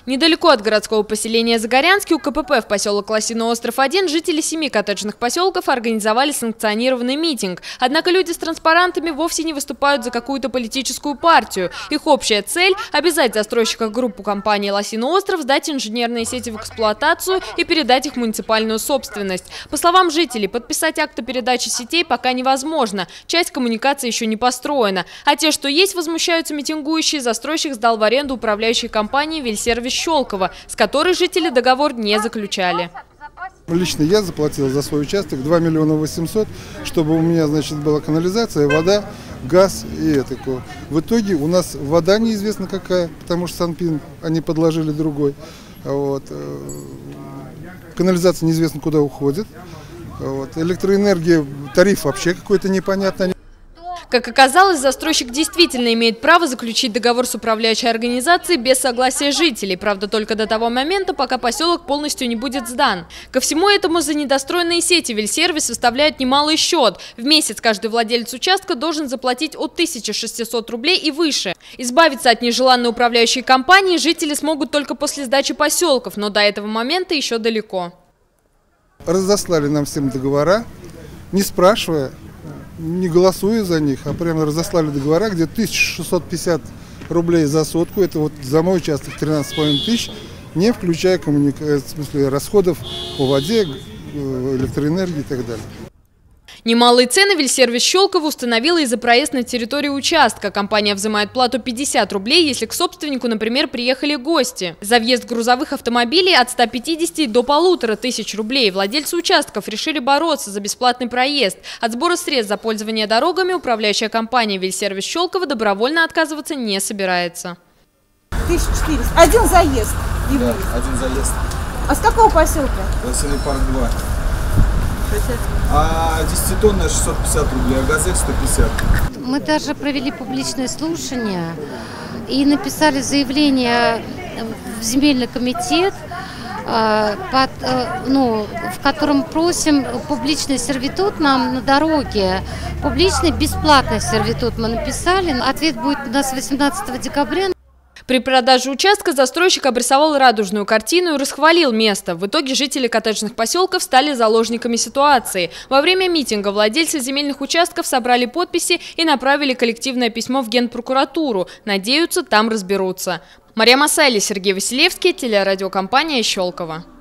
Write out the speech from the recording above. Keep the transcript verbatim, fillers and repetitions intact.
Недалеко от городского поселения Загорянский у ка пэ пэ в поселок Лосиный остров один жители семи коттеджных поселков организовали санкционированный митинг. Однако люди с транспарантами вовсе не выступают за какую-то политическую партию. Их общая цель – обязать застройщика группу компании «Лосиный остров» сдать инженерные сети в эксплуатацию и передать их в муниципальную собственность. По словам жителей, подписать акт о передаче сетей пока невозможно. Часть коммуникации еще не построена. А те, что есть, возмущаются митингующие, застройщик сдал в аренду управляющей компании «Вельсервис» Щелково, с которой жители договор не заключали. Лично я заплатил за свой участок два миллиона восемьсот, чтобы у меня, значит, была канализация, вода, газ и это. В итоге у нас вода неизвестно какая, потому что Санпин они подложили другой. Вот. Канализация неизвестно куда уходит. Вот. Электроэнергия, тариф вообще какой-то непонятный. Как оказалось, застройщик действительно имеет право заключить договор с управляющей организацией без согласия жителей. Правда, только до того момента, пока поселок полностью не будет сдан. Ко всему этому за недостроенные сети Вельсервис составляет немалый счет. В месяц каждый владелец участка должен заплатить от тысячи шестисот рублей и выше. Избавиться от нежеланной управляющей компании жители смогут только после сдачи поселков, но до этого момента еще далеко. Разослали нам всем договора, не спрашивая, не голосуя за них, а прямо разослали договора, где тысяча шестьсот пятьдесят рублей за сотку, это вот за мой участок тринадцать с половиной тысяч, не включая коммуника... в смысле, расходов по воде, электроэнергии и так далее. Немалые цены Вельсервис Щелково установила и за проезд на территорию участка. Компания взимает плату пятьдесят рублей, если к собственнику, например, приехали гости. За въезд грузовых автомобилей от ста пятидесяти до полутора тысяч рублей. Владельцы участков решили бороться за бесплатный проезд. От сбора средств за пользование дорогами управляющая компания Вельсервис Щелково добровольно отказываться не собирается. тысяча четыреста. Один заезд. Да, один заезд. А с какого поселка? Лосиный парк два. А десятитонная шестьсот пятьдесят рублей, а газель сто пятьдесят. Мы даже провели публичное слушание и написали заявление в земельный комитет, под, ну, в котором просим публичный сервитут нам на дороге. Публичный бесплатный сервитут мы написали. Ответ будет у нас восемнадцатого декабря. При продаже участка застройщик обрисовал радужную картину и расхвалил место. В итоге жители коттеджных поселков стали заложниками ситуации. Во время митинга владельцы земельных участков собрали подписи и направили коллективное письмо в Генпрокуратуру. Надеются, там разберутся. Мария Масайли, Сергей Василевский, телерадиокомпания Щелково.